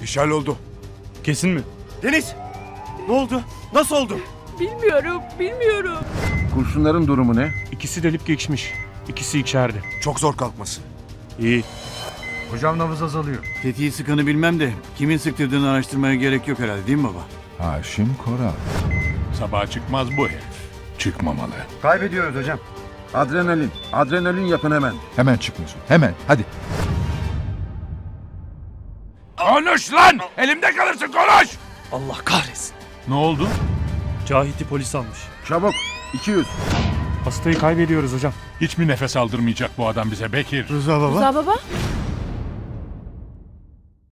İş halloldu. Kesin mi? Deniz! Ne oldu? Nasıl oldu? Bilmiyorum. Kurşunların durumu ne? İkisi delip geçmiş. İkisi içeride. Çok zor kalkması. İyi. Hocam nabız azalıyor. Tetiği sıkanı bilmem de kimin sıktırdığını araştırmaya gerek yok herhalde değil mi baba? Haşim Koral. Sabaha çıkmaz bu herif. Çıkmamalı. Kaybediyoruz hocam. Adrenalin. Adrenalin yapın hemen. Hemen çık Mesut. Hemen. Hadi. Konuş lan! Elimde kalırsın, konuş! Allah kahretsin. Ne oldu? Cahit'i polis almış. Çabuk. 200. Hastayı kaybediyoruz hocam. Hiç mi nefes aldırmayacak bu adam bize Bekir? Rıza baba. Rıza baba?